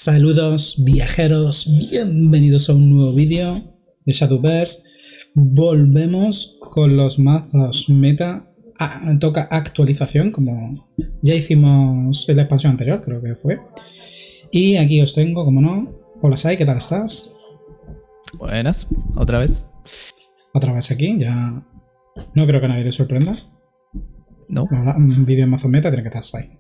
Saludos viajeros, bienvenidos a un nuevo vídeo de Shadowverse. Volvemos con los mazos meta. Toca actualización, como ya hicimos en la expansión anterior, creo que fue. Y aquí os tengo, como no. Hola Sai, ¿qué tal estás? Buenas, otra vez. Otra vez aquí, ya no creo que a nadie le sorprenda. No. Un vídeo de mazo meta tiene que estar Sai.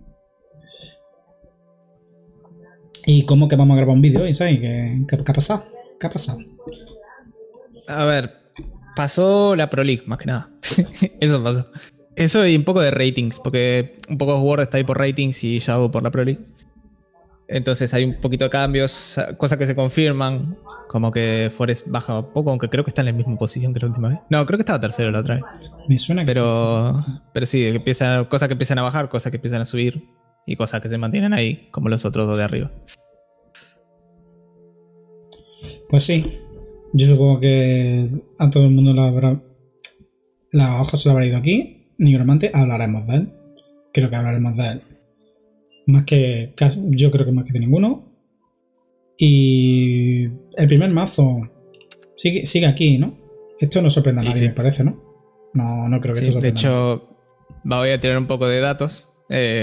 ¿Y cómo que vamos a grabar un vídeo hoy, Sai? ¿Qué ha pasado? ¿Qué ha pasado? A ver, pasó la Pro League, más que nada. Eso pasó. Eso y un poco de ratings, porque un poco Word está ahí por ratings y Shadow por la Pro League. Entonces hay un poquito de cambios, cosas que se confirman, como que Forest baja un poco, aunque creo que está en la misma posición que la última vez. No, creo que estaba tercero la otra vez. Me suena que sí. Pero sí, cosas que empiezan a bajar, cosas que empiezan a subir y cosas que se mantienen ahí, como los otros dos de arriba. Pues sí, yo supongo que a todo el mundo la hoja se lo habrá ido aquí. Nigromante, hablaremos de él. Creo que hablaremos de él. Yo creo que más que de ninguno. Y el primer mazo sigue aquí, ¿no? Esto no sorprende a nadie, me parece, ¿no? No creo que esto sorprenda. De hecho, voy a tirar un poco de datos.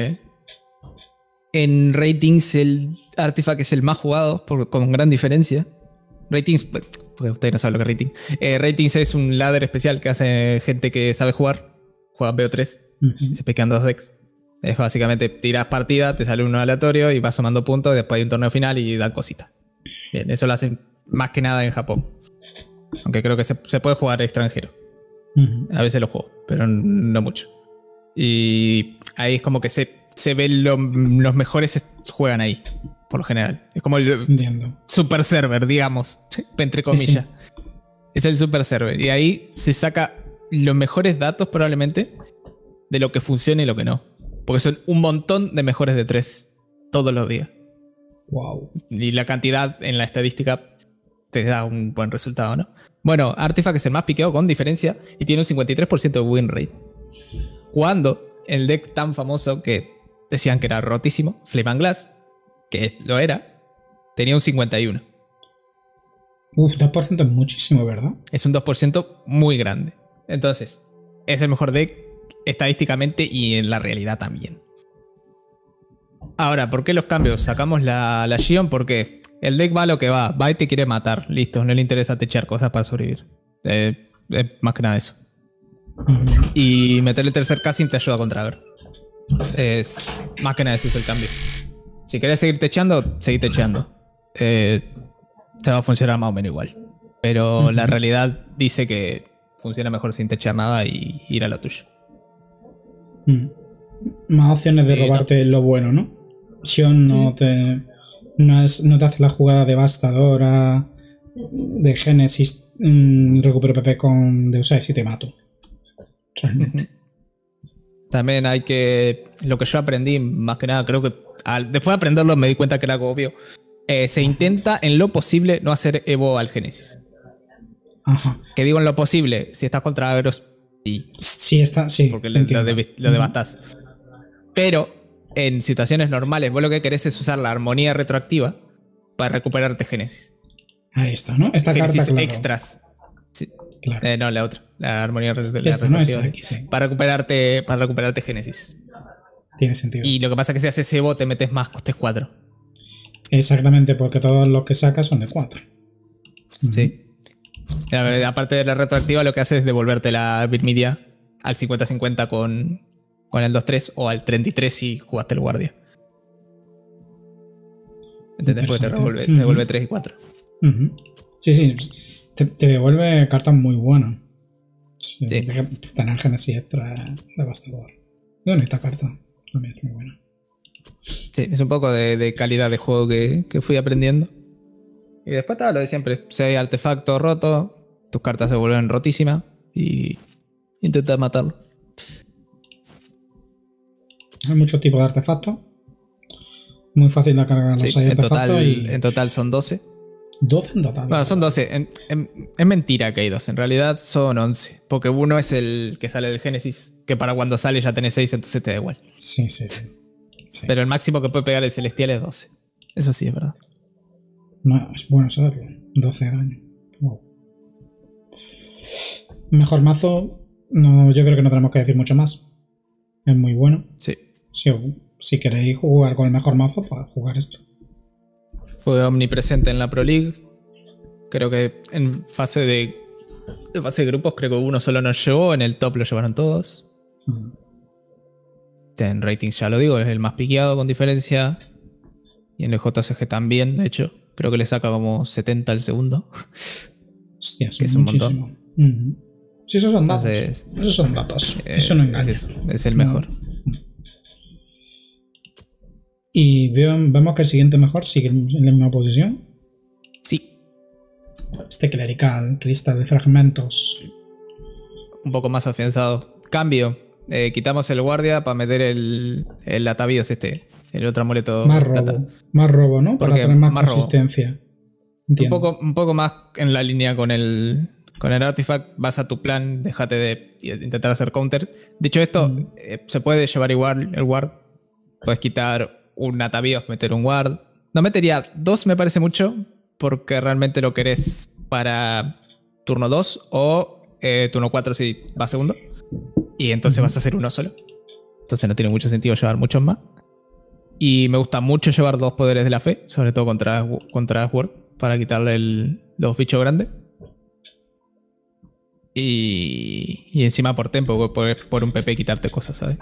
En ratings, el Artifact es el más jugado, con gran diferencia. Ratings, porque ustedes no saben lo que es rating. Ratings es un ladder especial que hace gente que sabe jugar. Juega BO3, se pican dos decks. Es básicamente tiras partida, te sale uno aleatorio y vas sumando puntos. Después hay un torneo final y dan cositas. Bien, eso lo hacen más que nada en Japón. Aunque creo que se puede jugar extranjero. A veces lo juego, pero no mucho. Y ahí es como que se ven los mejores juegan ahí, por lo general. Es como el super server, digamos, entre comillas. Sí. Es el super server. Y ahí se saca los mejores datos probablemente de lo que funciona y lo que no. Porque son un montón de mejores de 3 todos los días. Wow. Y la cantidad en la estadística te da un buen resultado, ¿no? Bueno, Artifact es el más piqueado con diferencia y tiene un 53% de win rate. Cuando el deck tan famoso que decían que era rotísimo, Flame and Glass, que lo era, tenía un 51%. 2% es muchísimo, ¿verdad? Es un 2% muy grande. Entonces, es el mejor deck estadísticamente y en la realidad también. Ahora, ¿por qué los cambios? Sacamos la Xion porque el deck va a lo que va. Va y te quiere matar. Listo, no le interesa techar cosas para sobrevivir. Más que nada eso. Y meterle tercer casting te ayuda contra ver. Es más que nada eso es el cambio. Si querés seguir techando, seguí techando. Te va a funcionar más o menos igual. Pero la realidad dice que funciona mejor sin techar nada y ir a lo tuyo. Más opciones de robarte lo bueno, ¿no? Xion no te hace la jugada devastadora de Génesis, recupero PP con Deus Ex y te mato. Realmente. También hay que... Lo que yo aprendí, más que nada, creo que después de aprenderlo me di cuenta que era algo obvio. Se intenta en lo posible no hacer Evo al Génesis. Ajá. Que digo en lo posible, si estás contra Agros y... Sí, sí. Porque lo devastás. Pero en situaciones normales, vos lo que querés es usar la armonía retroactiva para recuperarte Génesis. Ahí está, ¿no? Esta Génesis carta, claro. Extras. Sí. Claro. No, la otra. La armonía retroactiva. Esta, ¿no? Esta de aquí, sí. Para recuperarte Génesis. Tiene sentido. Y lo que pasa es que si haces Evo te metes más costes 4. Exactamente, porque todos los que sacas son de 4. Sí. Aparte de la retroactiva, lo que hace es devolverte la Bitmedia al 50-50 con el 2-3 o al 33 si jugaste el guardia. ¿Entendés? Porque te devuelve 3 y 4. Sí. Te devuelve cartas muy buenas. Sí. Tener Génesis extra devastador. Y bueno, esta carta también es muy buena. Sí, es un poco de calidad de juego que fui aprendiendo. Y después está lo de siempre. Si hay artefacto roto, tus cartas se vuelven rotísimas y intentas matarlo. Hay muchos tipos de artefactos. Muy fácil de cargar los 6 artefactos. En total son 12. 12 en total. Bueno, son 12. Es mentira que hay 12. En realidad son 11. Porque uno es el que sale del Génesis. Que para cuando sale ya tenés 6, entonces te da igual. Sí. Pero el máximo que puede pegar el Celestial es 12. Eso sí, es verdad. No, es bueno saberlo. 12 de daño. Wow. Mejor mazo, no, yo creo que no tenemos que decir mucho más. Es muy bueno. Sí. Si queréis jugar con el mejor mazo, pues jugar esto. Fue omnipresente en la Pro League. Creo que en fase de grupos, creo que uno solo nos llevó. En el top lo llevaron todos. En rating, ya lo digo, es el más piqueado con diferencia. Y en el JCG también, de hecho. Creo que le saca como 70 al segundo. Hostia, que es un montón. Sí, esos son datos. Entonces, esos son datos. Eso no engaña. Es el mejor. Y vemos que el siguiente mejor sigue en la misma posición. Sí. Este clerical, cristal de fragmentos. Un poco más afianzado. Cambio. Quitamos el guardia para meter el atavíos el otro amuleto. Más robo. Más robo, ¿no? Para tener más consistencia. Un poco más en la línea con el artifact. Vas a tu plan, déjate de intentar hacer counter. Dicho esto, se puede llevar igual el ward. Puedes quitar un atavíos, meter un ward. No metería 2, me parece mucho, porque realmente lo querés para turno 2 o turno 4 si va segundo. Y entonces vas a hacer uno solo. Entonces no tiene mucho sentido llevar muchos más. Y me gusta mucho llevar 2 poderes de la fe, sobre todo contra Sword, para quitarle los bichos grandes. Y encima por tempo, por un PP quitarte cosas, ¿sabes?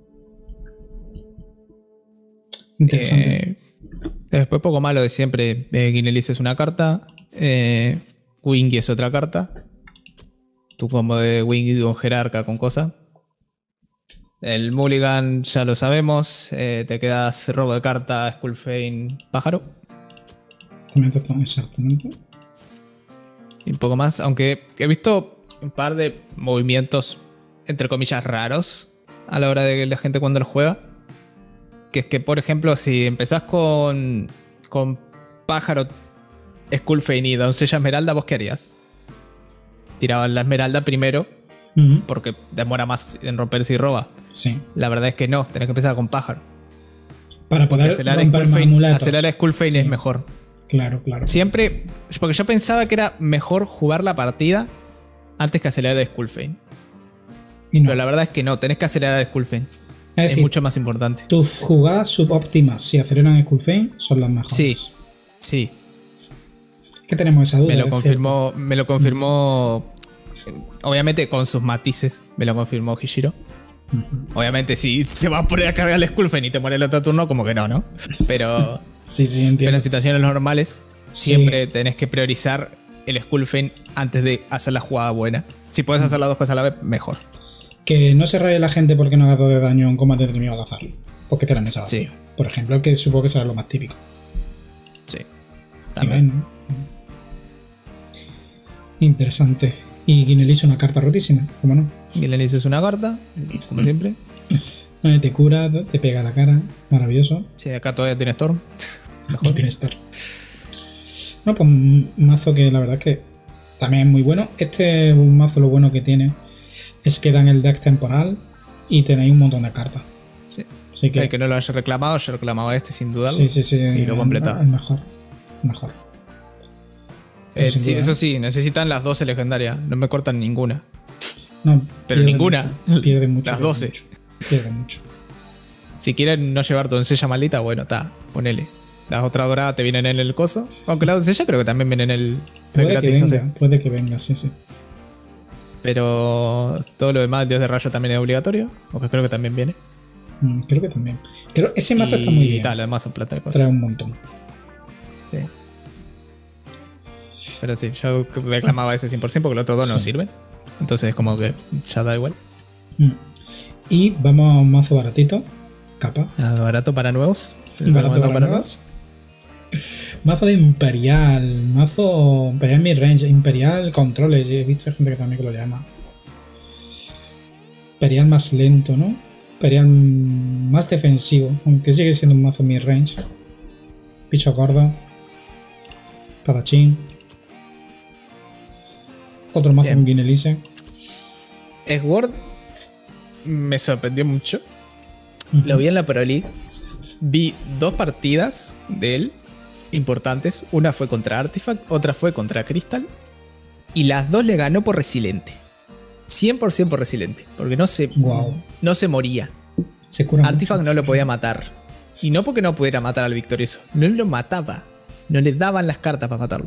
Interesante. Después poco malo de siempre. Guinelis es una carta. Wingy es otra carta. Tu combo de Wingy con jerarca con cosas. El Mulligan ya lo sabemos. Te quedas robo de carta, Skullfane, pájaro. Exactamente. Y un poco más. Aunque he visto un par de movimientos, entre comillas, raros a la hora de la gente cuando lo juega. Que es que, por ejemplo, si empezás con pájaro, Skullfane y doncella esmeralda, ¿vos qué harías? Tiraban la esmeralda primero, porque demora más en romper si roba. Sí. La verdad es que no, tenés que empezar con pájaro. Para poder romper más amuletos. Acelerar Skullfane sí. Es mejor. Claro. Siempre, porque yo pensaba que era mejor jugar la partida antes que acelerar Skullfane. No. Pero la verdad es que no, tenés que acelerar Skullfane. Es mucho más importante. Tus jugadas subóptimas, si aceleran Skullfane, son las mejores. Sí. Es que tenemos esa duda. Me lo confirmó. Obviamente con sus matices. Me lo confirmó Hishiro. Obviamente si te vas a poner a cargar el Skullfane y te muere el otro turno, como que no. Pero sí, entiendo. Pero en situaciones normales siempre tenés que priorizar el Skullfane antes de hacer la jugada buena. Si puedes hacer las dos cosas a la vez, mejor. Que no se raye la gente porque no haga 2 de daño en combate enemigo al azar. Porque te la mesa vacío. Por ejemplo, que supongo que será lo más típico. Sí. También. Interesante. Y Guinelis es una carta rotísima, ¿cómo no? Guinelis es una carta, como siempre. Te cura, te pega a la cara. Maravilloso. Sí, acá todavía tiene Storm. Mejor tiene Storm. No, pues un mazo que la verdad es que también es muy bueno. Un mazo lo bueno que tiene es que dan el deck temporal y tenéis un montón de cartas. Sí. Así que el que no lo haya reclamado, yo reclamaba sin duda. Sí. Y lo completaba. El mejor. Sí, eso sí, necesitan las 12 legendarias. No me cortan ninguna. No, pero ninguna. Pierde mucho. Las 12. Pierde mucho. Si quieren no llevar tu doncella maldita, bueno, ponele. Las otras doradas te vienen en el coso. Aunque la doncella creo que también viene en el. Puede que venga, sí. Pero todo lo demás, Dios de Rayo también es obligatorio. Aunque creo que también viene. Creo que también. Ese mazo está muy bien. Y tal, además son plata de cosas. Trae un montón. Sí. Pero sí, yo reclamaba ese 100% porque los otros dos no sirven. Entonces como que ya da igual. Y vamos a un mazo baratito. Capa. Barato para nuevos. Barato para nuevos. Mazo de Imperial. Mazo Imperial Midrange. Imperial Controles. He visto gente que también lo llama. Imperial más lento, ¿no? Imperial más defensivo. Aunque sigue siendo un mazo midrange. Bicho gordo. Padachín. Otro mazo con Guinelise. Sword me sorprendió mucho. Lo vi en la Pro League. Vi 2 partidas de él importantes. Una fue contra Artifact, otra fue contra Crystal. Y las dos le ganó por Resiliente. 100% por Resiliente. Porque no se moría. Se cura Artifact mucho. no lo podía matar. Y no porque no pudiera matar al victorioso. No lo mataba. No le daban las cartas para matarlo.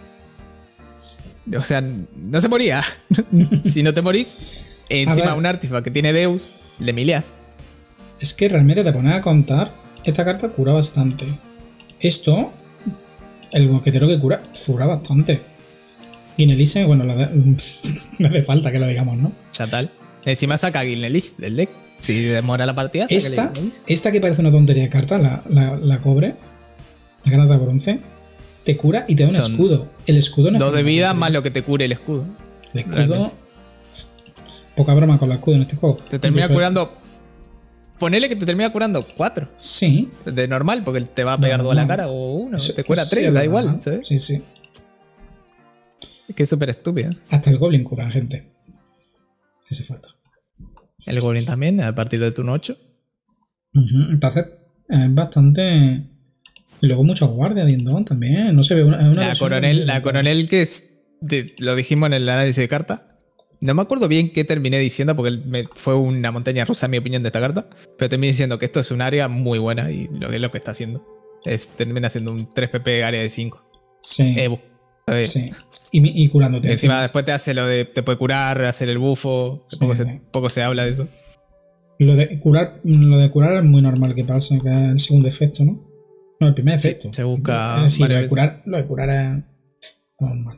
O sea, no se moría. Si no te morís, encima un Artifact que tiene Deus, le mileas. Es que realmente te pones a contar, esta carta cura bastante. Esto, el mosquetero que cura bastante. Guinelise, bueno, no hace falta que lo digamos, ¿no? Chatal. Encima saca Guinelise del deck. Si demora la partida, esta que parece una tontería de carta, la cobre, la granada de bronce, te cura y te da un escudo. El escudo no es 2 de vida más lo que te cure el escudo. El escudo. Poca broma con el escudo en este juego. Te termina curando. Ponele que te termina curando 4. Sí. De normal, porque te va a pegar 2 a la cara o 1. Te cura 3, da igual, ¿sabes? Sí, sí. Es que es súper estúpido. Hasta el Goblin cura, gente. Si hace falta. El Goblin también, a partir del turno 8. Entonces, es bastante. Y luego mucha guardia, Dindon también. No se ve una la coronel que es. Lo dijimos en el análisis de carta. No me acuerdo bien qué terminé diciendo porque fue una montaña rusa mi opinión de esta carta. Pero terminé diciendo que esto es un área muy buena y lo que está haciendo. Termina siendo un 3 PP área de 5. Sí. Evo. Sí. Y curándote. Encima después te hace lo de. Te puede curar, hacer el bufo. Sí. Poco se habla de eso. Lo de curar es muy normal que pase, que es el segundo efecto, ¿no? No, el primer efecto. Sí, se busca. Sí, lo de curar es normal.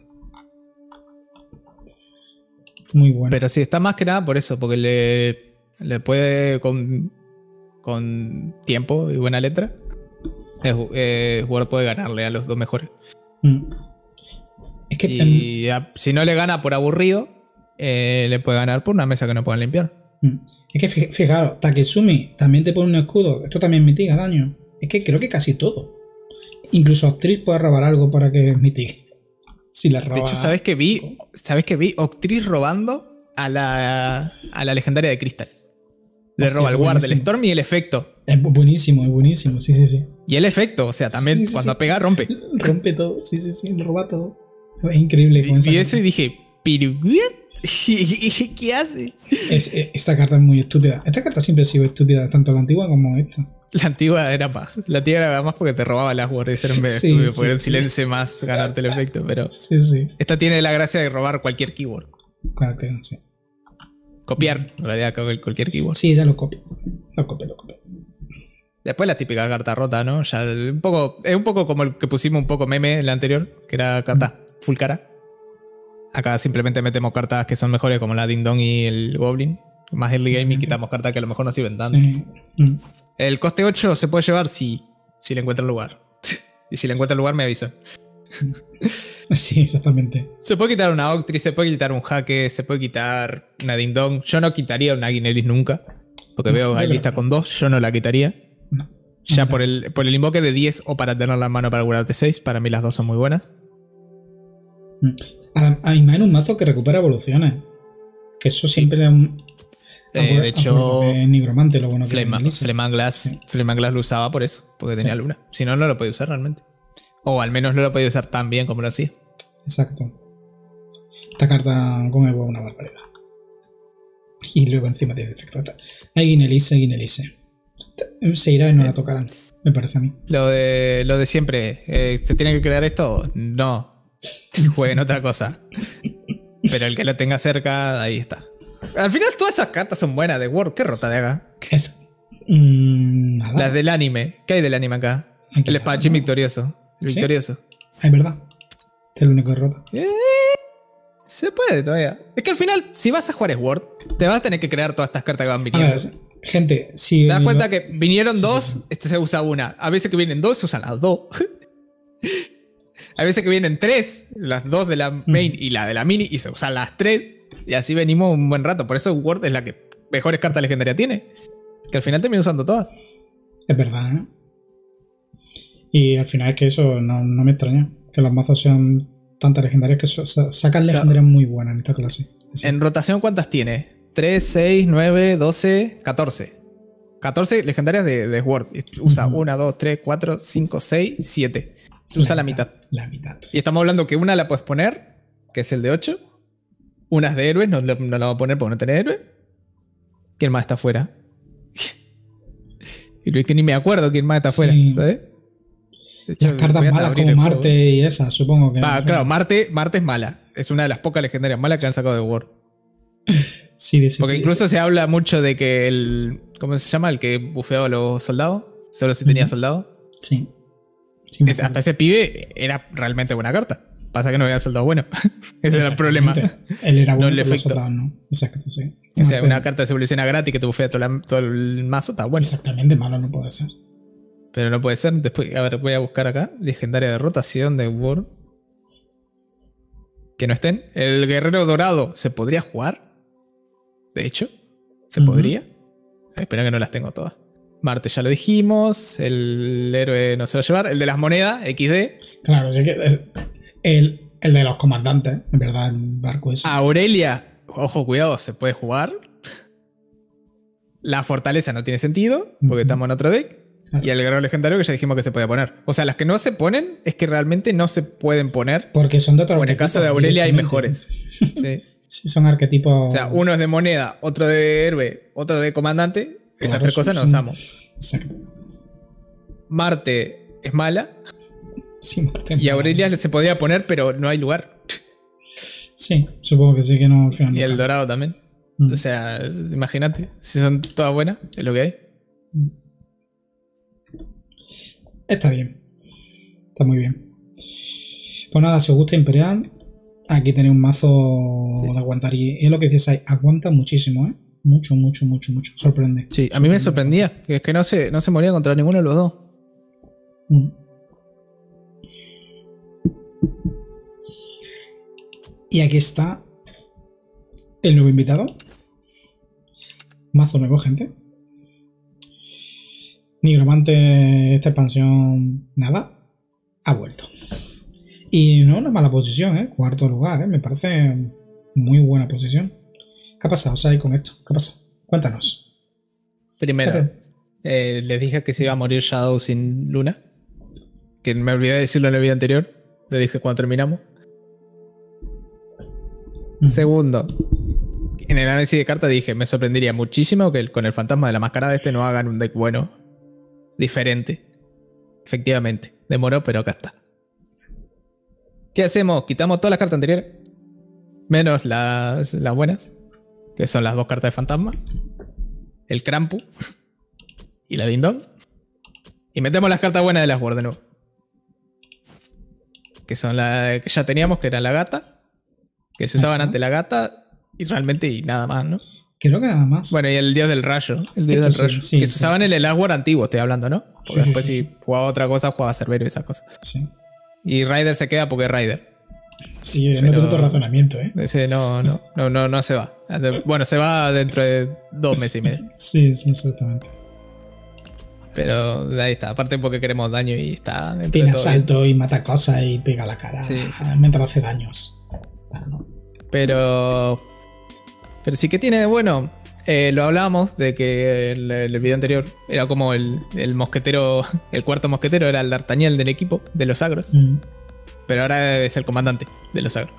Muy bueno. Pero sí, está más que nada por eso, porque le puede con tiempo y buena letra. El jugador puede ganarle a los 2 mejores. Es que si no le gana por aburrido, le puede ganar por una mesa que no puedan limpiar. Es que fijaros, Taketsumi también te pone un escudo. Esto también mitiga daño. Es que creo que casi todo. Incluso Octris puede robar algo para que mitigue. Si la roba. De hecho, ¿sabes qué vi? Octris robando a la legendaria de Crystal. Le roba el guard del Storm y el efecto. Es buenísimo, sí. Y el efecto, o sea, también cuando pega rompe. Rompe todo, sí, lo roba todo. Es increíble. Y eso y dije, ¿pero qué hace? Esta carta es muy estúpida. Esta carta siempre ha sido estúpida, tanto la antigua como esta. La antigua era más. La antigua era más porque te robaba las guardias en vez de estúpido, porque era un silencio más ganarte el efecto, pero. Sí. Esta tiene la gracia de robar cualquier keyword. Claro que sí. Copiar, en realidad, cualquier keyword. Sí, ya lo copio. Lo copio. Después la típica carta rota, ¿no? Ya es un poco como el que pusimos un poco meme en la anterior, que era carta full cara. Acá simplemente metemos cartas que son mejores, como la Ding Dong y el Goblin. Más early game y quitamos cartas que a lo mejor no sirven tanto. Sí. El coste 8 se puede llevar si le encuentra el lugar. Y si le encuentra el lugar me avisa. Sí, exactamente. Se puede quitar una Octris, se puede quitar un Jaque, se puede quitar una Ding Dong. Yo no quitaría una Guinelis nunca. Porque veo a lista con 2, yo no la quitaría. No. Ya por el invoque de 10 o para tenerla en mano para curarte 6, para mí las dos son muy buenas. Hay más en un mazo que recupera evoluciones. Que eso siempre es un. De hecho, Nigromante, lo bueno que Flemanglass lo usaba por eso, porque tenía luna. Si no, no lo podía usar realmente. O al menos no lo podía usar tan bien como lo hacía. Exacto. Esta carta con Evo es una barbaridad. Y luego encima tiene efecto. Hay Guinelise. Se irá y no la tocarán, me parece a mí. Lo de siempre. ¿Se tiene que crear esto? No. Jueguen otra cosa. Pero el que lo tenga cerca, ahí está. Al final todas esas cartas son buenas de Word. ¿Qué rota de acá? Nada. Las del anime. ¿Qué hay del anime acá? El espadachín victorioso. El victorioso. Es verdad. Este es el único que rota. Se puede todavía. Es que al final, si vas a jugar Sword, te vas a tener que crear todas estas cartas que van viniendo. A ver, gente, si. ¿Te das cuenta que vinieron dos? Este se usa una. A veces que vienen dos, se usan las dos. A veces que vienen tres, las dos de la main y la de la mini, y se usan las tres. Y así venimos un buen rato. Por eso Word es la que mejores cartas legendarias tiene. Que al final termina usando todas. Es verdad, ¿eh? Y al final es que eso no me extraña. Que los mazos sean tantas legendarias que sacan legendarias muy buenas en esta clase. Sí. En rotación, ¿cuántas tiene? 3, 6, 9, 12, 14. 14 legendarias de Word. Usa 1, 2, 3, 4, 5, 6, 7. Usa la mitad. La mitad. Y estamos hablando que una la puedes poner, que es el de 8. Unas de héroes, no la vamos a poner porque no tiene héroe. ¿Quién más está afuera? Y que ni me acuerdo quién más está afuera, ¿sabes? Las cartas malas como Marte y esas, supongo que. Claro, Marte es mala. Es una de las pocas legendarias malas que han sacado de World. Sí, porque incluso se habla mucho de que el. ¿Cómo se llama? El que bufeaba a los soldados. Solo si tenía soldados. Sí. Hasta ese pibe era realmente buena carta. Pasa que no había soldado bueno. Ese era el problema. Él era bueno, no pero los soldados no. Exacto, sí. O sea, una carta se evoluciona gratis que te bufea todo el mazo, está bueno. Exactamente, malo no puede ser. Pero no puede ser. Después, a ver, voy a buscar acá. Legendaria de rotación de World. Que no estén. El guerrero dorado se podría jugar. De hecho, se podría. Espera que no las tengo todas. Marte ya lo dijimos. El héroe no se va a llevar. El de las monedas, XD. Claro, sí que es el de los comandantes, en verdad, el barco ese. Aurelia, ojo, cuidado, se puede jugar. La fortaleza no tiene sentido, porque estamos en otro deck. Claro. Y el guerrero legendario que ya dijimos que se puede poner. O sea, las que no se ponen es que realmente no se pueden poner. Porque son de otro. O en el caso de Aurelia hay mejores. Sí. Sí, son arquetipos. O sea, uno es de moneda, otro de héroe, otro de comandante. Claro, esas tres cosas nos usamos. Exacto. Marte es mala. Sí, Marte es y Aurelia se podía poner, pero no hay lugar. Sí, supongo que sí que no. Y el dorado también. O sea, imagínate, si son todas buenas, es lo que hay. Está bien. Está muy bien. Pues nada, si os gusta Imperial, aquí tenéis un mazo de aguantar. Y es lo que decís ahí, aguanta muchísimo, ¿eh? Mucho. Sorprende. Sí, a mí me sorprendía. Que es que no se moría contra ninguno de los dos. Y aquí está el nuevo invitado. Mazo nuevo, gente. Nigromante, esta expansión, nada, ha vuelto. Y no una mala posición, ¿eh? Cuarto lugar, ¿eh? Me parece muy buena posición. ¿Qué ha pasado, Sai, con esto? ¿Qué ha pasado? Cuéntanos. Primero, les dije que se iba a morir Shadow sin Luna. Que me olvidé de decirlo en el video anterior. Le dije cuando terminamos. Segundo, en el análisis de cartas dije, me sorprendería muchísimo que con el fantasma de la máscara de este no hagan un deck bueno. Diferente. Efectivamente. Demoró, pero acá está. ¿Qué hacemos? Quitamos todas las cartas anteriores. Menos las buenas. Que son las dos cartas de fantasma. El Krampus. Y la Ding Dong. Y metemos las cartas buenas de las World de nuevo. Que son las que ya teníamos, que era la gata. Que se usaban ante la gata. Y realmente y nada más, ¿no? Creo que nada más. Bueno, y el dios del rayo. El dios del rayo. Sí, que se usaban en el Last War antiguo, estoy hablando, ¿no? Porque después si jugaba otra cosa, jugaba Cerbero y esas cosas. Sí. Y Ryder se queda porque es Ryder. Sí, no tengo otro razonamiento, ¿eh? Ese no se va. Bueno, se va dentro de 2 meses y medio. Sí, exactamente. Pero ahí está. Aparte porque queremos daño y está dentro tiene de todo asalto bien. Y mata cosas y pega la cara. Sí. Mientras hace daños. No. Pero sí que tiene de bueno. Lo hablábamos de que el video anterior era como el mosquetero, el cuarto mosquetero era el D'Artagnan del equipo, de los agros. Pero ahora es el comandante de los agros.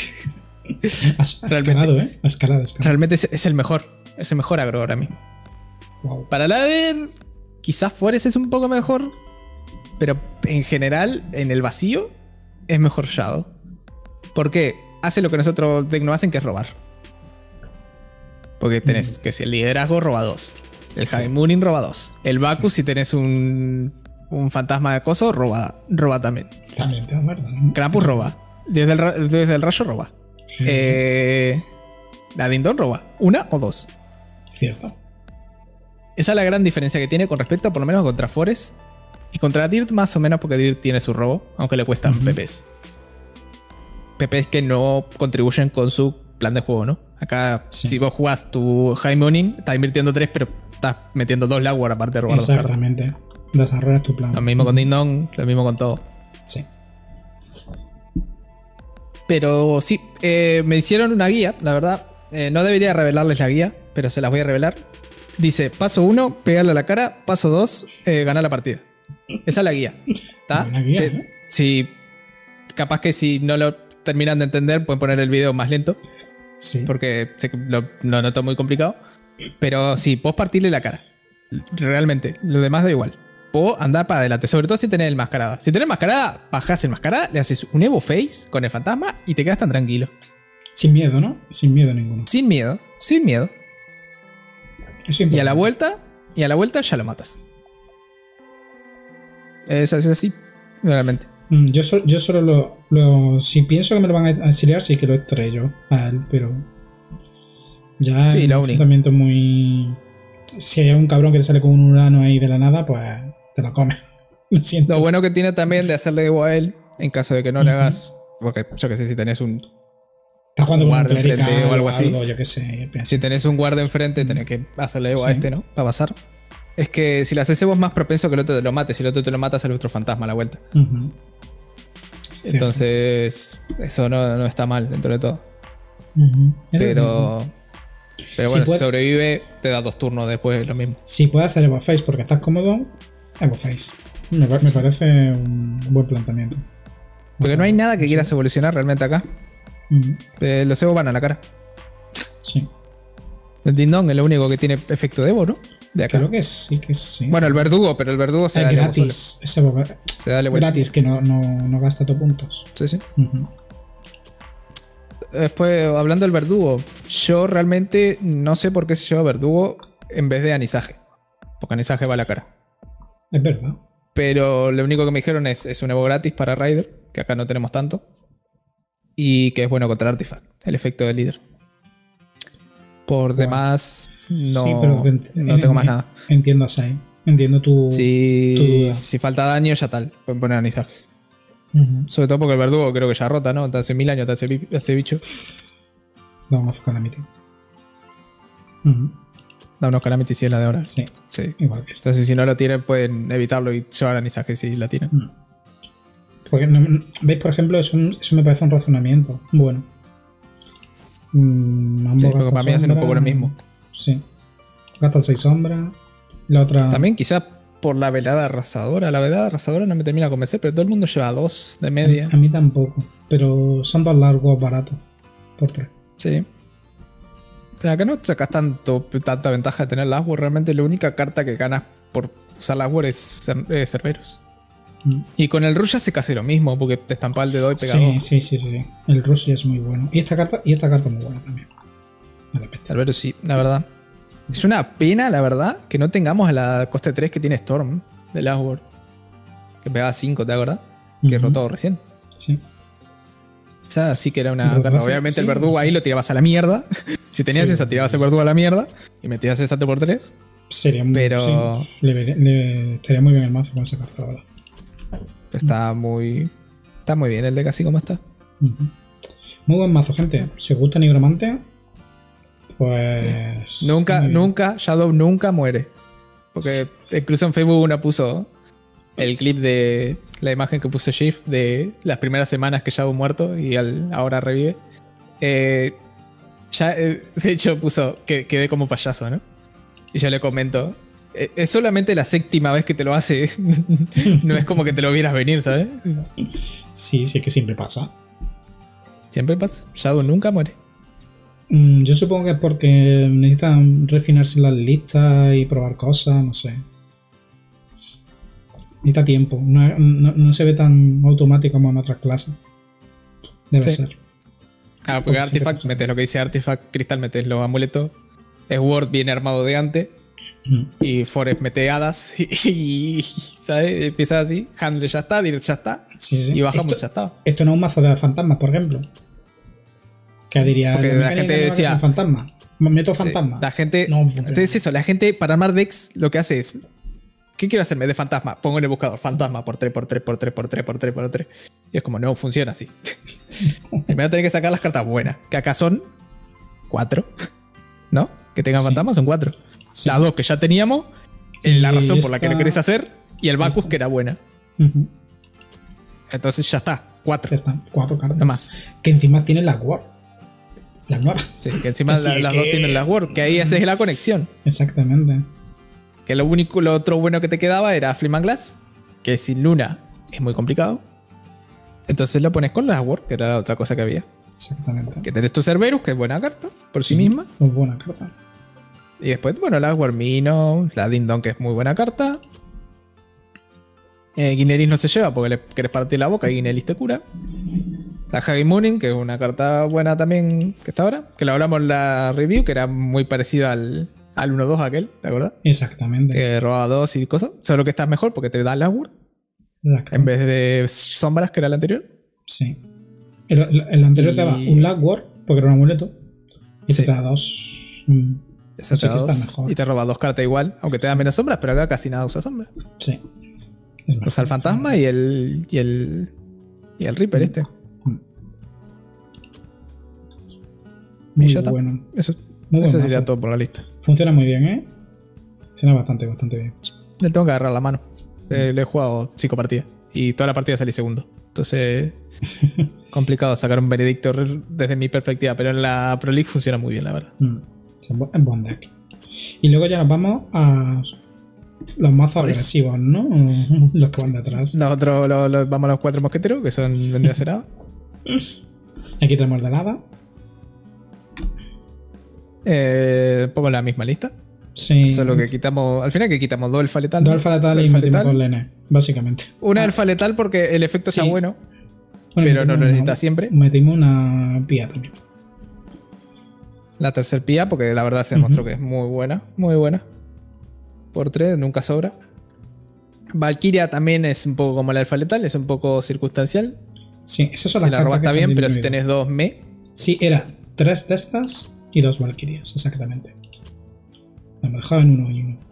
Ha escalado, ¿eh? Ha escalado. Realmente es el mejor agro ahora mismo. Wow. Para Ladder, quizás Forest es un poco mejor. Pero en general, en el vacío, es mejor Shadow. Porque hace lo que nosotros no hacen, que es robar. Porque tenés que si el liderazgo roba 2. El Heavy Mooning roba 2. El Baku, si tenés un fantasma de acoso, roba también. También te da Krampus roba. Desde el rayo roba. Sí. La Ding Dong roba. 1 o 2. Cierto. Esa es la gran diferencia que tiene con respecto, por lo menos, contra Forest. Y contra Dirt más o menos, porque Dirt tiene su robo. Aunque le cuestan PPs. PPs que no contribuyen con su plan de juego, ¿no? Acá, si vos jugás tu High Mooning, estás invirtiendo 3, pero estás metiendo 2 Lagwar aparte de robar 2 cartas. Exactamente. Desarrollas tu plan. Lo mismo con Ding Dong, lo mismo con todo. Sí. Pero sí, me hicieron una guía, la verdad. No debería revelarles la guía, pero se las voy a revelar. Dice, paso 1, pegarle a la cara. Paso 2, ganar la partida. Esa es la guía. ¿Está? Una guía, Si, capaz que si no lo terminan de entender, pueden poner el video más lento. Sí. Porque lo noto muy complicado. Pero sí, podés partirle la cara. Realmente, lo demás da igual. Podés andar para adelante, sobre todo si tenés el mascarada. Si tenés mascarada, bajás el mascarada, le haces un Evo Face con el fantasma y te quedas tan tranquilo. Sin miedo, ¿no? Sin miedo ninguno. Sin miedo, sin miedo. Eso Y a la vuelta ya lo matas. Es así, realmente. Yo solo si pienso que me lo van a exiliar, sí que lo estrello a él, pero ya sí, es un enfrentamiento muy... Si hay un cabrón que te sale con un Urano ahí de la nada, pues te lo comes. Lo siento. Lo bueno que tiene también de hacerle Evo a él, en caso de que no le hagas... Porque yo que sé, si tenés un... Estás jugando con un guarda enfrente clerical o algo así. yo qué sé. Si tenés un guarda enfrente, tenés que hacerle Evo a este, ¿no? Para pasar. Es que si le haces Evo es más propenso que el otro te lo mate. Si el otro te lo mata, sale otro fantasma a la vuelta. Entonces, eso no está mal dentro de todo. Pero bueno, si sobrevive, te da 2 turnos después, lo mismo. Si puedes hacer Evo Face porque estás cómodo, Evo Face. Me parece un buen planteamiento. Porque no hay nada que quieras evolucionar realmente acá. Los Evo van a la cara. Sí. El Ding Dong es lo único que tiene efecto de Evo, ¿no? De acá. Creo que sí, Bueno, el verdugo, pero el verdugo se da gratis. Es Evo se da gratis, que no gasta puntos. Sí. Después, hablando del verdugo, yo realmente no sé por qué se lleva verdugo en vez de anisaje. Porque anisaje va a la cara. Es verdad. Pero lo único que me dijeron es un Evo gratis para Raider, que acá no tenemos tanto. Y que es bueno contra Artifact, el efecto del líder. Por demás, no, sí, pero no tengo más nada. Entiendo a Sai. Entiendo tu duda. Si falta daño, ya tal. Pueden poner anisaje. Sobre todo porque el verdugo creo que ya rota, ¿no? Hace 1000 años hace bicho. Dawn of Calamity. Dawn of Calamity sí es la de ahora. Sí. Igual que esta. Entonces si no lo tienen, pueden evitarlo y llevar anisaje si la tienen. Porque, ¿veis? Por ejemplo, eso me parece un razonamiento bueno. Porque para mí hacen un poco lo mismo. Sí. Gastan 6 sombras. La otra... También quizás por la velada arrasadora. La velada arrasadora no me termina de convencer, pero todo el mundo lleva 2 de media. A mí tampoco. Pero son 2 largos baratos. Por 3. Sí. Pero acá no sacas tanta ventaja de tener Lashword. Realmente la única carta que ganas por usar Lashword es Cerberus. Y con el Rush hace casi lo mismo, porque te estampa el dedo y pega. Sí. El Rush es muy bueno. Y esta carta es muy buena también. Cerberus sí, la verdad. Es una pena, la verdad, que no tengamos a la coste 3 que tiene Storm de Lashword. Que pegaba 5, ¿te acuerdas? Que rotó recién. Sí. O sea, sí que era una carta. Obviamente el verdugo ahí lo tirabas a la mierda. Si tenías esa, tirabas el verdugo a la mierda y metías esa por 3. Sería muy... Pero... Sí, estaría muy bien el mazo con esa carta, la verdad. Está muy bien el deck así como está. Muy buen mazo, gente. Si os gusta Nigromante, pues... Nunca, Shadow nunca muere. Porque incluso en Facebook una puso el clip de la imagen que puso Shift de las primeras semanas que Shadow muerto y ahora revive. De hecho puso que quedé como payaso, ¿no? Y yo le comento... Es solamente la 7ª vez que te lo hace. No es como que te lo vieras venir, ¿sabes? Sí, es que siempre pasa. Siempre pasa. Shadow nunca muere. Yo supongo que es porque necesitan refinarse las listas y probar cosas, no sé. Necesita tiempo. No se ve tan automático como en otras clases. Debe ser. Porque Artifact, metes lo que dice Artifact, Crystal, metes los amuletos. Sword viene armado de antes. Y Forest mete hadas y ¿sabes? Empieza así, Handle ya está, Direct ya está. Sí. Y bajamos ya está. Esto no es un mazo de fantasmas, por ejemplo. Que diría porque la gente decía fantasma. Meto fantasma. La gente es eso, la gente para armar decks lo que hace es ¿qué quiero hacerme de fantasma? Pongo en el buscador fantasma por 3 por 3 por 3 por 3 por 3 por 3. Y es como no funciona así. Primero tenés que sacar las cartas buenas, que acá son 4, ¿no? Que tengan fantasmas son 4. Sí. Las 2 que ya teníamos, la razón por la que lo querés hacer, y el Bacchus que era buena. Entonces ya está, 4. Ya está, 4 cartas. No más. Que encima tienen las Word. Las nuevas. Sí, que encima las 2 tienen las Word, que ahí haces la conexión. Exactamente. Que lo otro bueno que te quedaba era Flame and Glass, que sin Luna es muy complicado. Entonces lo pones con Lashword, que era la otra cosa que había. Exactamente. Que tenés tu Cerberus, que es buena carta por sí misma. Muy buena carta. Y después, bueno, Lashword Mino, la Ding Dong, que es muy buena carta. Guineris no se lleva porque le querés partir la boca y Guineris te cura. La Hagi Moonin, que es una carta buena también que está ahora. Que la hablamos en la review, que era muy parecida al 1-2 aquel, ¿te acuerdas? Exactamente. Que robaba 2 y cosas. Solo que estás mejor porque te da Lashword en vez de sombras, que era el anterior. Sí. El anterior te daba un Lashword, porque era un amuleto. Y te da 2. Eso te da 2 y te roba 2 cartas igual, aunque te da menos sombras, pero acá casi nada usa sombras. Sí. Usa el fantasma y el Reaper este. Muy bueno. Eso muy sería todo por la lista. Funciona muy bien, ¿eh? Funciona bastante bien. Le tengo que agarrar la mano. Le he jugado 5 partidas y toda la partida salí segundo. Entonces, complicado sacar un Benedictor desde mi perspectiva, pero en la Pro League funciona muy bien, la verdad. Es buen deck. Y luego ya nos vamos a los mazos agresivos, ¿no? Los que van detrás. Nosotros vamos a los 4 mosqueteros, que son vendría a ser nada. Aquí tenemos el de lava. Pongo la misma lista. Sí. Solo que quitamos. Al final que quitamos 2 alfa letal. 2 alfa letal y metimos 2 lene, básicamente. Una alfa letal porque el efecto está bueno. Pero no lo necesita siempre. Metimos una pía también. La tercer pía, porque la verdad se demostró que es muy buena. Muy buena. Por 3, nunca sobra. Valkyria también es un poco como la alfa letal, es un poco circunstancial. Sí, esas son las cartas. Si la robas está bien, pero si tenés 2 Sí, era 3 de estas y 2 Valkyrias, exactamente. La hemos dejado en 1 y 1.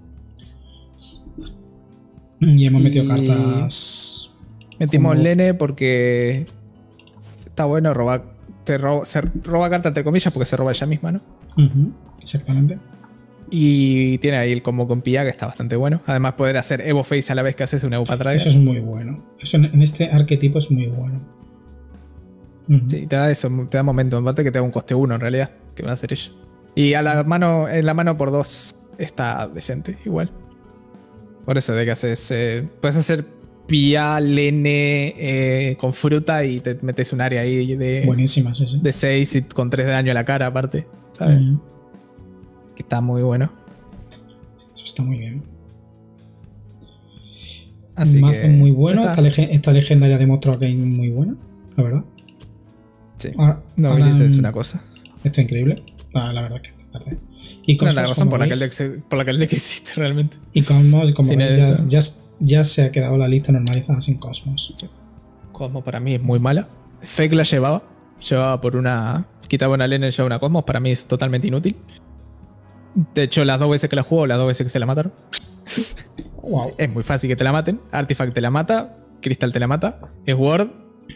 Y hemos metido cartas. Metimos como... Lene porque está bueno robar. Se roba carta entre comillas porque se roba ella misma, ¿no? Exactamente. Y tiene ahí el combo con Pia que está bastante bueno. Además, poder hacer Evo Face a la vez que haces una Evo para atrás. Eso es muy bueno. Eso en este arquetipo es muy bueno. Sí, te da eso, te da momento. Aparte que te da un coste 1 en realidad, que van a hacer ella. Y a la mano, en la mano por 2 está decente, igual. Por eso de que haces. Puedes hacer Pia, Lene con fruta y te metes un área ahí de. Buenísima, sí. De 6 y con 3 de daño a la cara, aparte. ¿Sabes? Que está muy bueno. Eso está muy bien. Así un mazo que muy bueno. Esta legendaria demostró que es muy buena, la verdad. Sí. Ahora es una cosa. Esto es increíble. La verdad es que esta parte. Y Cosmos, la razón por la que el deck existe realmente. Y Cosmos, como veis, ya se ha quedado la lista normalizada sin Cosmos. Sí. Cosmos para mí es muy mala. Fake la llevaba. Llevaba por una. Quitaba una Lene y llevaba una Cosmos. Para mí es totalmente inútil. De hecho, las 2 veces que la juego, las 2 veces que se la mataron. Wow. Es muy fácil que te la maten. Artifact te la mata. Crystal te la mata. Sword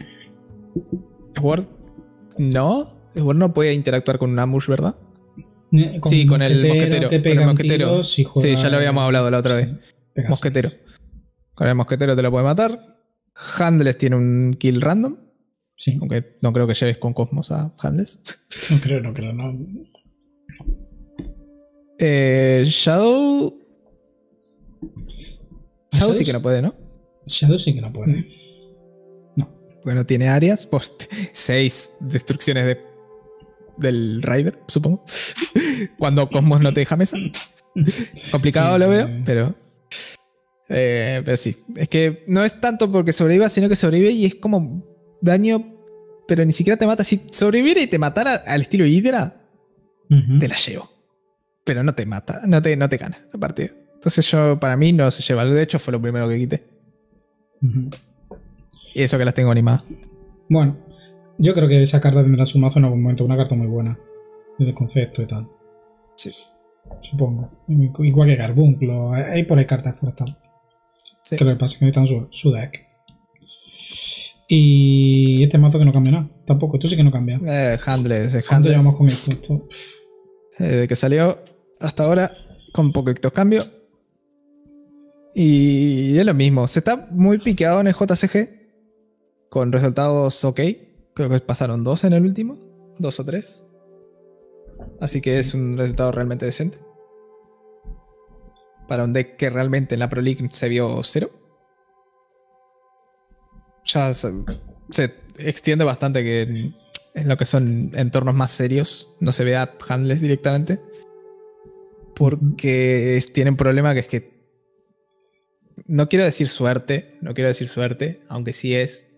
no puede interactuar con un ambush, ¿verdad? Sí, con el mosquetero. Que pega con el mosquetero. Tiro, si juega, sí, ya lo habíamos hablado la otra vez. Mosquetero. 6. Con el mosquetero te lo puede matar. Handless tiene un kill random. Sí. Aunque no creo que lleves con Cosmos a Handless. No creo. Shadow sí que no puede, ¿no? Shadow sí que no puede. No. Porque no tiene áreas. Pues 6 destrucciones del Rider, supongo. Cuando Cosmos no te deja mesa. Complicado lo veo, pero sí. Es que no es tanto porque sobreviva, sino que sobrevive y es como daño, pero ni siquiera te mata. Si sobreviviera y te matara al estilo Hydra, te la llevo. Pero no te mata, no te gana la partida. Entonces para mí no se lleva. De hecho fue lo primero que quité. Y eso que las tengo animadas. Bueno, yo creo que esa carta tendrá su mazo en algún momento. Una carta muy buena. Del concepto y tal. Sí. Supongo. Igual que Garbunclo. Hay por ahí cartas forestal. Sí. Que lo que pasa es que necesitan su deck. Y este mazo que no cambia nada. Tampoco. Esto sí que no cambia. Handless. ¿Cuánto llevamos con esto? Desde que salió hasta ahora, con poquitos cambios. Y es lo mismo. Se está muy piqueado en el JCG. Con resultados ok. Creo que pasaron 2 en el último. 2 o 3. Así que sí, es un resultado realmente decente. Para un deck que realmente en la Pro League se vio 0. ya se extiende bastante que en lo que son entornos más serios no se vea handles directamente. Porque tienen un problema que es que no quiero decir suerte, aunque sí es.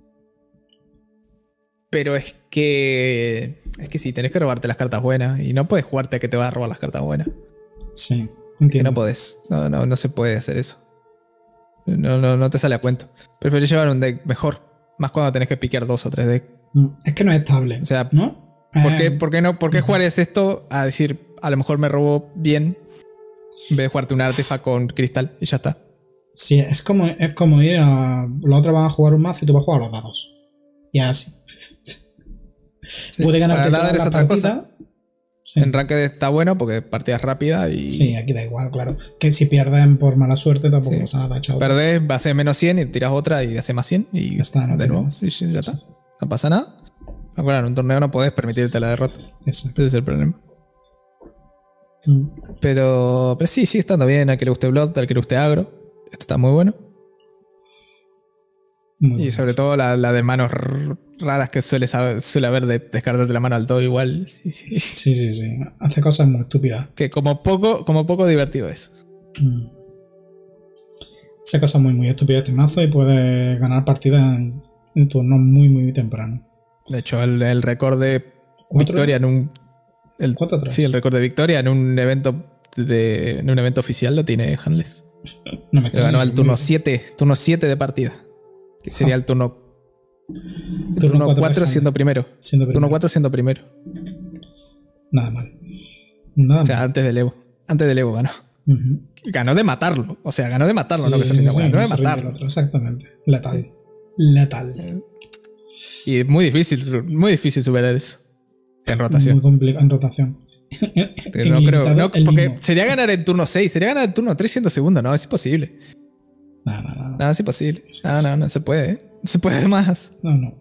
Pero es que sí, tenés que robarte las cartas buenas y no puedes jugarte a que te vas a robar las cartas buenas. Sí, Que entiendo. no podés. No se puede hacer eso. No te sale a cuento. Preferís llevar un deck mejor. Más cuando tenés que piquear 2 o 3 decks. Es que no es estable, O sea, ¿no? ¿por qué jugar esto a decir, a lo mejor me robo bien, en vez de jugarte un artefact con cristal y ya está? Sí, es como ir a... Los otros van a jugar un mazo y tú vas a jugar a los dados. Y así. Sí. Puede ganarte Para toda Ladder la es otra partida. cosa. Sí. En Ranked está bueno porque partidas rápidas y Sí, aquí da igual, claro. Que si pierden por mala suerte tampoco Sí. pasa nada, chao. perdés, va a ser menos 100 y tiras otra y hace más 100 y Ya está, no de tiene nuevo. más. Y ya está. Sí, sí. No pasa nada. Bueno, en un torneo no podés permitirte la derrota. Exacto. Ese es el problema. Mm. Pero sí, estando bien. Al que le guste Blood, al que le guste Agro. Esto está muy bueno. Muy Y bien. sobre todo la de manos raras que suele haber de descartarte la mano al todo igual. Sí. Hace cosas muy estúpidas. Que como poco divertido es. Hace cosas muy estúpidas este mazo y puede ganar partidas en turnos muy temprano. De hecho, el récord de 4 victoria en un... 4-3. Sí, el récord de victoria en un evento oficial lo tiene Handles. No me Lo ganó extraña. al turno 7 de partida. Que sería el turno 4 siendo primero. Turno 4 siendo primero. Nada mal. Nada O sea, mal. antes del Evo ganó. Ujú. Ganó de matarlo. O sea, ganó de matarlo, no que se Sí, rinda. sí, Ganó de no se rinde el matarlo. otro, exactamente. Letal. Y es muy difícil superar eso. En Muy rotación. complicado en rotación. Pero no creo. No, porque sería ganar en turno 6, sería ganar en turno 3 siendo segundo. No, es imposible. No. No, es imposible. No se puede. No se puede más. No.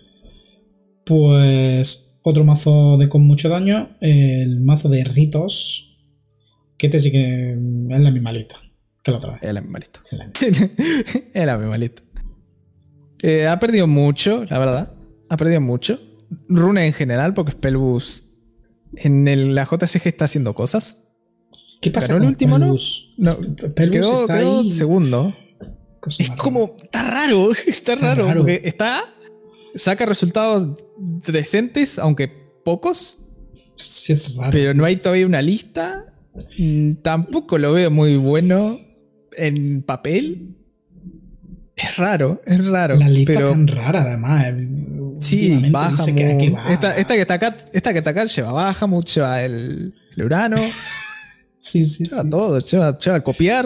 Pues otro mazo con mucho daño, el mazo de ritos. Que este sí que es la misma lista que la otra vez. Es la misma lista. Es la misma. Es la misma lista. Ha perdido mucho, la verdad. Ha perdido mucho. Rune en general, porque Spellboost en la JCG está haciendo cosas. ¿Qué pasa Ganó con el último, ¿no? Spellboost? No, Spellboost está quedó ahí. segundo. Cosa Es más como. Está raro. Está raro. Porque saca resultados decentes, aunque pocos. Sí, es raro. Pero no hay todavía una lista. Tampoco lo veo muy bueno en papel. Es raro. La lista pero tan rara, además. sí, Últimamente baja dice que aquí va. esta que está acá lleva baja mucho, lleva el Urano, Sí. lleva todo, lleva el copiar,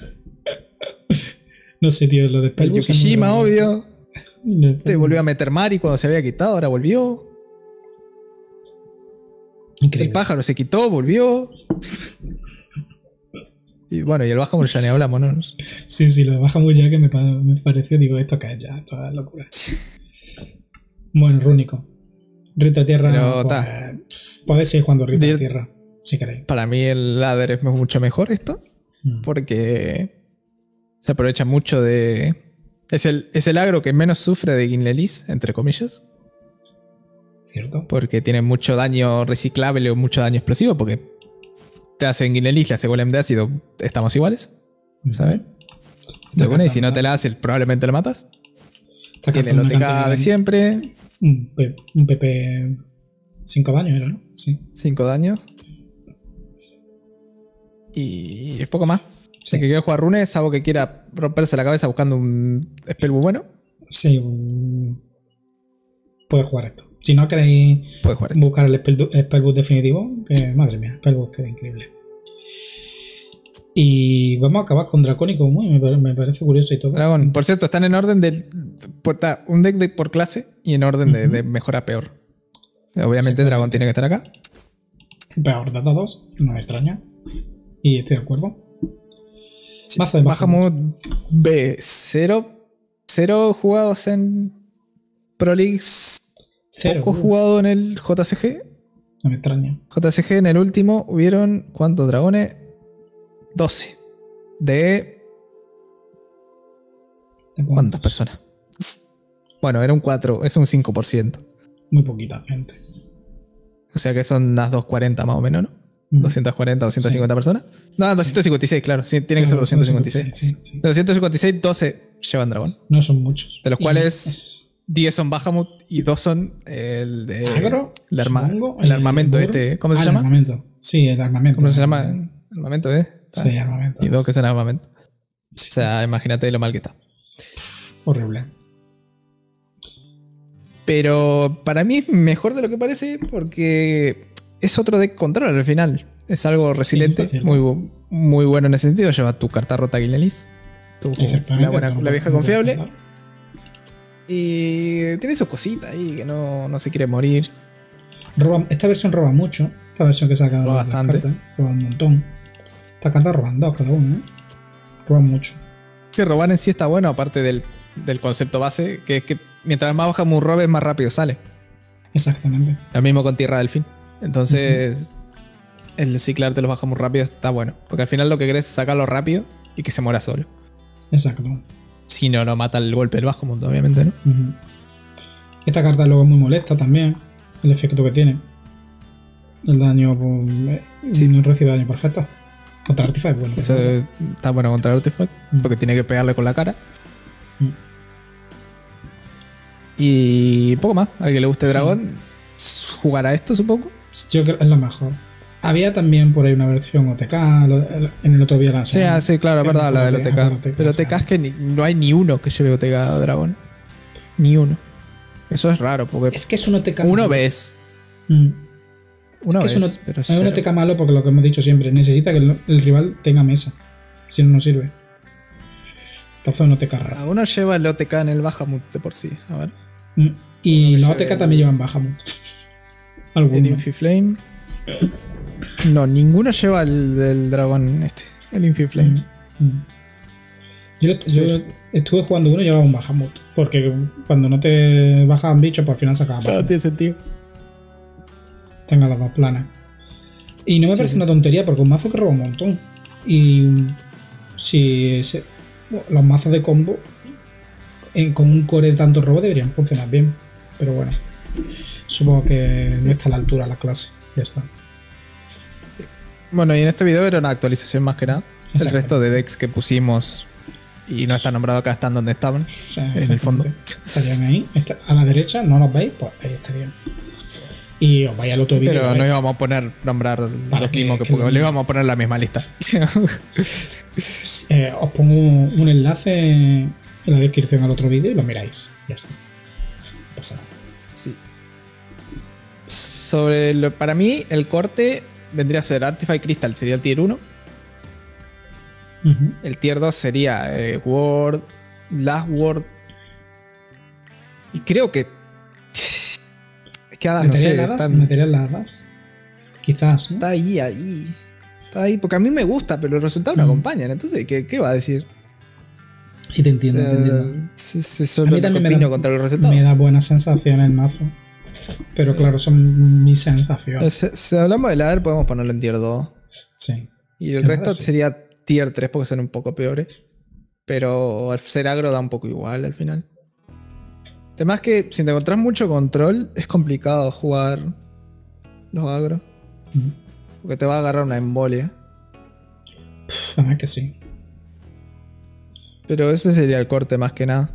No sé, tío, lo de el Spellboost. Yukishima, obvio. No, Te volvió a meter Mari cuando se había quitado, ahora volvió. El Increíble. pájaro se quitó, volvió. Y bueno, y el Bahamut ya ni hablamos, ¿no? Sí, lo de Bahamut ya que me pareció, digo, esto que es ya, esto es locura. Bueno, rúnico. Rito de tierra, Pero pues, podéis seguir jugando Rito de tierra, si queréis. Para mí el ladder es mucho mejor esto. Porque se aprovecha mucho de... Es el agro que menos sufre de Guinlelis, entre comillas. ¿Cierto? Porque tiene mucho daño reciclable o mucho daño explosivo. Porque te hacen Guinlelis, le hace golem de ácido, estamos iguales. ¿Sabes? Te pone, y si no te la hace, probablemente lo matas. Tiene el OTK de siempre. Un PP 5 daños era, ¿no? Sí. 5 daños. Y es poco más. Si el que quiera jugar runes, algo que quiera romperse la cabeza buscando un spellbook bueno. Sí, puede jugar esto. Si no queréis puede jugar esto. Buscar el spellbook definitivo, que madre mía, spellbook queda increíble. Y vamos a acabar con Dracónico. Me parece curioso y todo. Dragón, por cierto, están en orden de un deck por clase y en orden de mejor a peor. Obviamente, Dragón tiene que estar acá. Peor de todos, no me extraña. Y estoy de acuerdo. Sí. Mazo de Bahamut B, 0 jugados en Pro Leagues, poco jugado en el JCG. No me extraña. JCG en el último hubieron, ¿cuántos dragones? 12. ¿De cuántas personas? Bueno, era un 4, es un 5%. Muy poquita gente. O sea que son unas 240 más o menos, ¿no? 240, 250 personas. No, 256, claro. Sí, tiene que ser 256. Sí. De 256, 12 llevan dragón. No son muchos. De los cuales 10 son Bahamut y 2 son ¿Agro? El armamento este. ¿Cómo se llama? El armamento. Sí, el armamento. ¿Cómo se llama? El armamento, Sí, armamento. Y 2 que son armamento. Sí. O sea, imagínate lo mal que está. Horrible. Pero para mí es mejor de lo que parece porque es otro deck control al final. Es algo resiliente, sí, muy bueno en ese sentido. Lleva tu carta rota Guilenis, la vieja confiable. Y tiene sus cositas ahí que no se quiere morir. Esta versión roba mucho. Esta versión que saca roba bastante. Roba un montón. Estas cartas roban 2 cada una, ¿eh? Roban mucho. Que robar en sí está bueno, aparte del concepto base, que es que mientras más Bahamut robes, más rápido sale. Exactamente. Lo mismo con Tierra del Fin. Entonces, el ciclarte los Bahamut rápido está bueno. Porque al final lo que querés es sacarlo rápido y que se muera solo. Exacto. Si no, no mata el golpe del Bahamut, obviamente, ¿no? Esta carta luego es muy molesta también. El efecto que tiene. El daño, pues, no recibe daño perfecto. Contra Artifact, bueno. Eso está bueno contra Artifact, porque tiene que pegarle con la cara. Y poco más. A alguien le guste Dragón, jugará esto, supongo. Yo creo que es lo mejor. Había también por ahí una versión OTK. En el otro vídeo la enseñé. Sí, claro, es verdad, la del OTK. Pero OTK es que no hay ni uno que lleve OTK a Dragón. Ni uno. Eso es raro, porque. Es que es un OTK. Uno ves. Uno ves, pero es un OTK malo porque lo que hemos dicho siempre, necesita que el rival tenga mesa. Si no, no sirve. Entonces un OTK raro. Uno lleva el OTK en el Bahamut de por sí. A ver. Y los OTK también llevan Bahamut. El Infiflame. No, ninguno lleva el del dragón el Infiflame. Yo estuve jugando uno y llevaba un Bahamut. Porque cuando no te bajaban bichos, por final sacaba Bahamut. No tiene sentido. Tenga las dos planas. Y no me parece una tontería porque un mazo que roba un montón. Y si los mazos de combo con un core de tanto robo deberían funcionar bien. Pero bueno, supongo que no está a la altura la clase. Ya está. Sí. Bueno, y en este video era una actualización más que nada. El resto de decks que pusimos y no está nombrado acá están donde estaban. En el fondo. Estarían ahí. A la derecha, ¿no los veis? Pues ahí estarían. Y os vais al otro vídeo. Pero no íbamos a nombrar los mismos porque le íbamos a poner la misma lista. Os pongo un enlace en la descripción al otro vídeo y lo miráis. Ya está. No pasa nada. Sí. Para mí, el corte vendría a ser Artifact Crystal, sería el tier 1. El tier 2 sería Word, Last Word. Y creo que. Es que hadas, material hadas. Quizás, ¿no? Está ahí. Está ahí, porque a mí me gusta, pero los resultados no acompañan. Entonces, ¿qué va a decir? Sí, te entiendo, te entiendo. A mí también contra los resultados. Me da buena sensación el mazo. Pero claro, son mis sensaciones. Si hablamos de ladder, podemos ponerlo en tier 2. Sí. Y el resto sería tier 3 porque son un poco peores. Pero al ser agro da un poco igual al final. El tema es que si te encontrás mucho control, es complicado jugar los agros. Porque te va a agarrar una embolia. Además que sí. Pero ese sería el corte más que nada.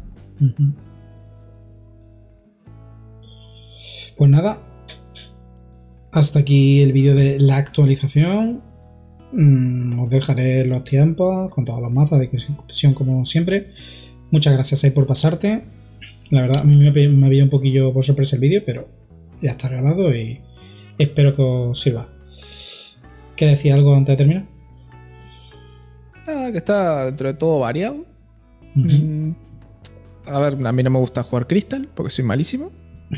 Pues nada. Hasta aquí el vídeo de la actualización. Os dejaré los tiempos con todos los mazos de discusión como siempre. Muchas gracias ahí por pasarte. La verdad, a mí me había un poquillo por sorpresa el vídeo, pero ya está grabado y espero que os sirva. ¿Quieres decir algo antes de terminar? Que está dentro de todo variado. A ver, a mí no me gusta jugar Crystal porque soy malísimo.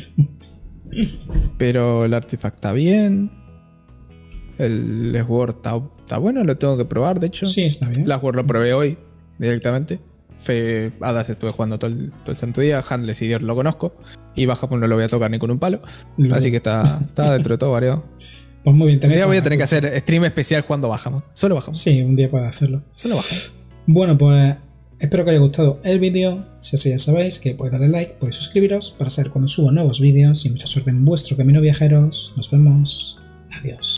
Pero el Artifact está bien. El Sword está bueno, lo tengo que probar, de hecho. Sí, está bien. La Sword lo probé hoy directamente. Hadas estuve jugando todo el santo día. Handless y Dios lo conozco. Y Bahamut no lo voy a tocar ni con un palo. Así que está dentro de todo variado. Pues muy bien, un día voy a tener que hacer stream especial jugando Bahamut. Solo Bahamut. Sí, un día puedes hacerlo. Solo Bahamut. Bueno, pues Espero que os haya gustado el vídeo. Si así ya sabéis que podéis darle like, podéis suscribiros para saber cuando subo nuevos vídeos y mucha suerte en vuestro camino, viajeros. Nos vemos. Adiós.